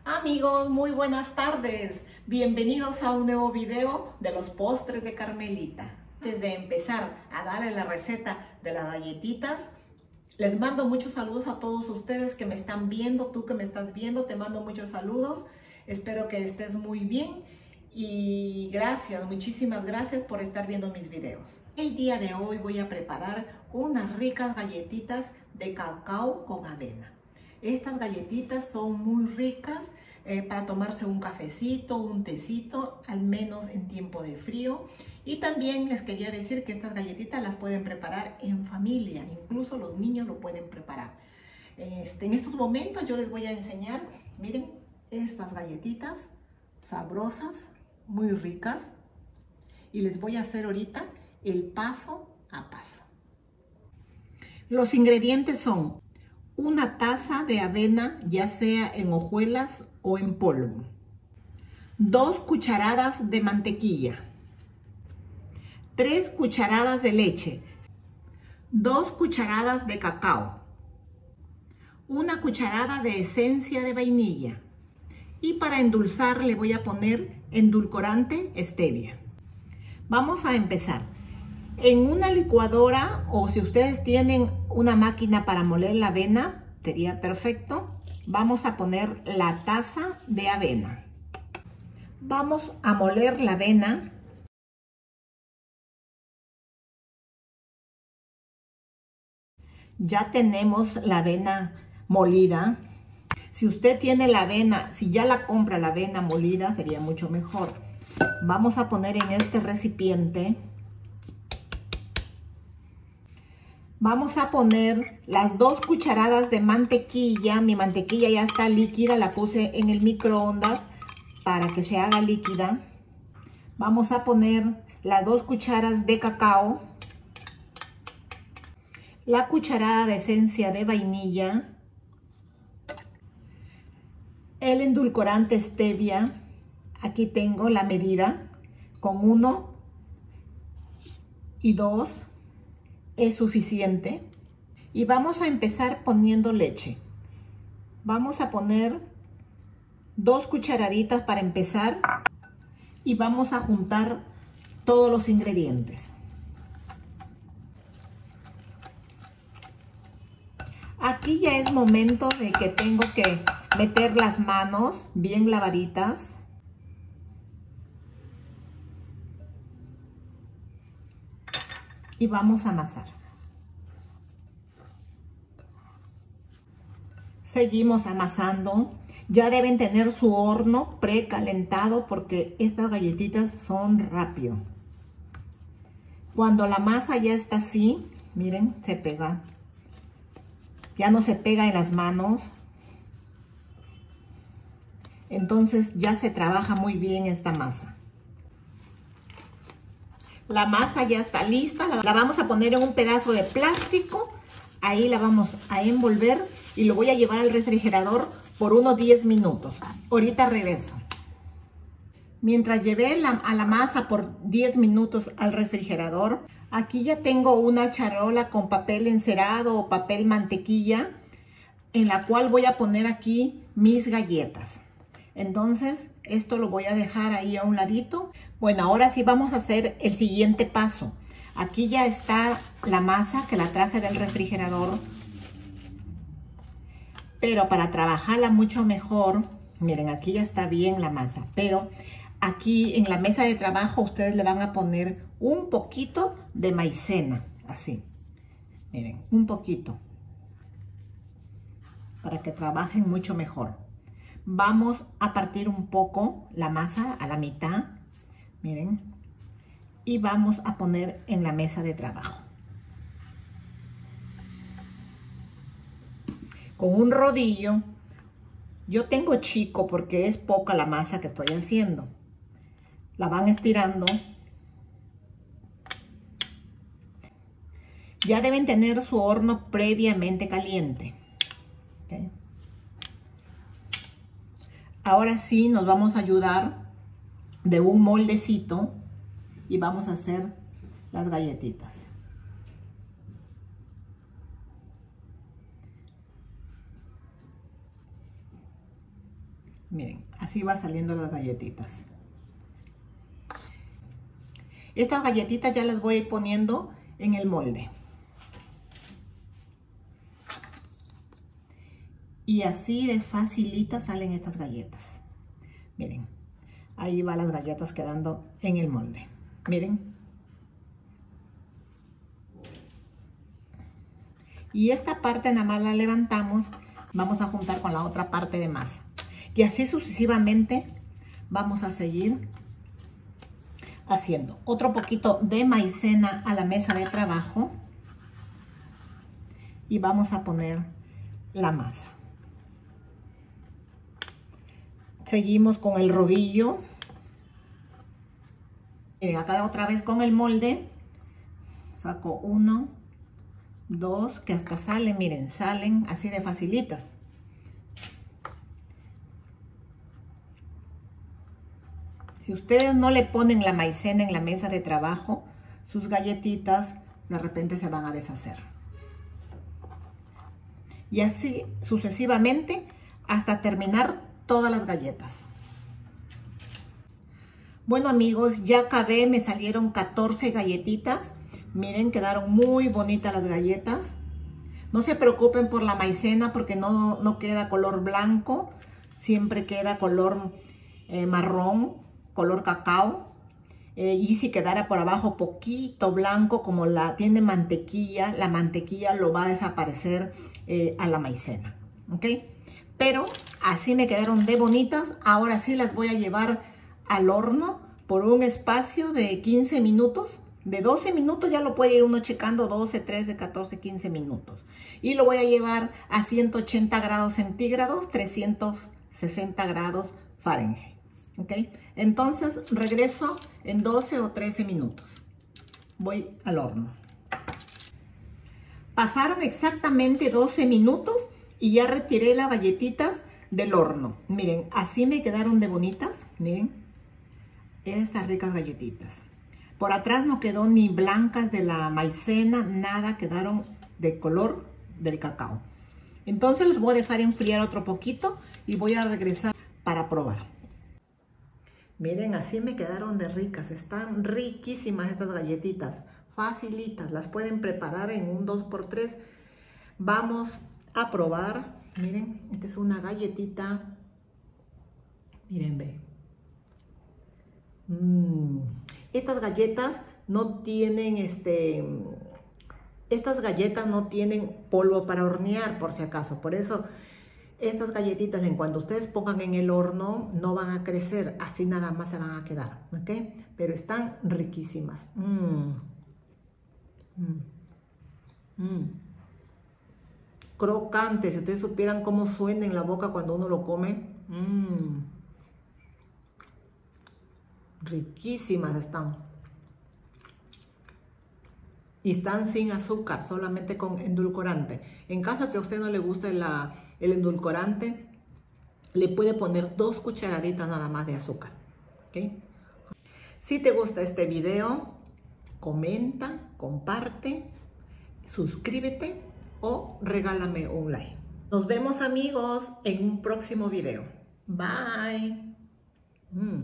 Amigos, muy buenas tardes. Bienvenidos a un nuevo video de los postres de Carmelita. Antes de empezar a darle la receta de las galletitas, les mando muchos saludos a todos ustedes que me están viendo. Tú que me estás viendo, te mando muchos saludos. Espero que estés muy bien y gracias, muchísimas gracias por estar viendo mis videos. El día de hoy voy a preparar unas ricas galletitas de cacao con avena. Estas galletitas son muy ricas para tomarse un cafecito, un tecito, al menos en tiempo de frío. Y también les quería decir que estas galletitas las pueden preparar en familia, incluso los niños lo pueden preparar. En estos momentos yo les voy a enseñar, miren, estas galletitas sabrosas, muy ricas. Y les voy a hacer ahorita el paso a paso. Los ingredientes son una taza de avena, ya sea en hojuelas o en polvo, 2 cucharadas de mantequilla, 3 cucharadas de leche, 2 cucharadas de cacao, 1 cucharada de esencia de vainilla y para endulzar le voy a poner endulcorante stevia. Vamos a empezar. En una licuadora, o si ustedes tienen una máquina para moler la avena, sería perfecto. Vamos a poner la taza de avena. Vamos a moler la avena. Ya tenemos la avena molida. Si usted tiene la avena, si ya la compra la avena molida, sería mucho mejor. Vamos a poner en este recipiente. Vamos a poner las 2 cucharadas de mantequilla. Mi mantequilla ya está líquida, la puse en el microondas para que se haga líquida. Vamos a poner las 2 cucharas de cacao, la cucharada de esencia de vainilla, el endulcorante stevia. Aquí tengo la medida, con 1 y 2 es suficiente. Y vamos a empezar poniendo leche. Vamos a poner 2 cucharaditas para empezar y vamos a juntar todos los ingredientes. Aquí ya es momento de que tengo que meter las manos bien lavaditas. Y vamos a amasar. Seguimos amasando. Ya deben tener su horno precalentado porque estas galletitas son rápido. Cuando la masa ya está así, miren, se pega. Ya no se pega en las manos. Entonces ya se trabaja muy bien esta masa. La masa ya está lista, la vamos a poner en un pedazo de plástico, ahí la vamos a envolver y lo voy a llevar al refrigerador por unos 10 minutos. Ahorita regreso. Mientras llevé a la masa por 10 minutos al refrigerador, aquí ya tengo una charola con papel encerado o papel mantequilla, en la cual voy a poner aquí mis galletas. Entonces, esto lo voy a dejar ahí a un ladito. Bueno, ahora sí vamos a hacer el siguiente paso. Aquí ya está la masa que la traje del refrigerador. Pero para trabajarla mucho mejor, miren, aquí ya está bien la masa. Pero aquí en la mesa de trabajo ustedes le van a poner un poquito de maicena, así. Miren, un poquito. Para que trabajen mucho mejor. Vamos a partir un poco la masa a la mitad, miren, y vamos a poner en la mesa de trabajo. Con un rodillo, yo tengo chico porque es poca la masa que estoy haciendo. La van estirando. Ya deben tener su horno previamente caliente. ¿Okay? Ahora sí nos vamos a ayudar de un moldecito y vamos a hacer las galletitas. Miren, así va saliendo las galletitas. Estas galletitas ya las voy a ir poniendo en el molde. Y así de facilita salen estas galletas. Miren, ahí van las galletas quedando en el molde. Miren. Y esta parte nada más la levantamos. Vamos a juntar con la otra parte de masa. Y así sucesivamente vamos a seguir haciendo. Otro poquito de maicena a la mesa de trabajo. Y vamos a poner la masa. Seguimos con el rodillo. Miren, acá otra vez con el molde. Saco 1, 2, que hasta salen, miren, salen así de facilitas. Si ustedes no le ponen la maicena en la mesa de trabajo, sus galletitas de repente se van a deshacer. Y así sucesivamente hasta terminar todas las galletas. Bueno amigos, ya acabé, me salieron 14 galletitas. Miren, quedaron muy bonitas las galletas. No se preocupen por la maicena porque no queda color blanco. Siempre queda color marrón, color cacao. Y si quedara por abajo poquito blanco, como tiene mantequilla, la mantequilla lo va a desaparecer a la maicena. ¿Ok? Pero así me quedaron de bonitas. Ahora sí las voy a llevar al horno por un espacio de 15 minutos. De 12 minutos ya lo puede ir uno checando, 12, 13, 14, 15 minutos. Y lo voy a llevar a 180 grados centígrados, 360 grados Fahrenheit. ¿Ok? Entonces regreso en 12 o 13 minutos. Voy al horno. Pasaron exactamente 12 minutos y ya retiré las galletitas del horno. Miren, así me quedaron de bonitas. Miren, estas ricas galletitas. Por atrás no quedó ni blancas de la maicena, nada, quedaron de color del cacao. Entonces los voy a dejar enfriar otro poquito y voy a regresar para probar. Miren, así me quedaron de ricas. Están riquísimas estas galletitas. Facilitas. Las pueden preparar en un 2×3. Vamos a probar. Miren, esta es una galletita. Miren, ve. Estas galletas no tienen estas galletas no tienen polvo para hornear, por si acaso. Por eso estas galletitas, en cuanto ustedes pongan en el horno, no van a crecer, así nada más se van a quedar, ¿ok? Pero están riquísimas. Crocantes, si ustedes supieran cómo suena en la boca cuando uno lo come. Riquísimas están. Y están sin azúcar, solamente con endulcorante. En caso que a usted no le guste el endulcorante, le puede poner 2 cucharaditas nada más de azúcar. ¿Okay? Si te gusta este video, comenta, comparte, suscríbete o regálame un like. Nos vemos amigos en un próximo video. Bye.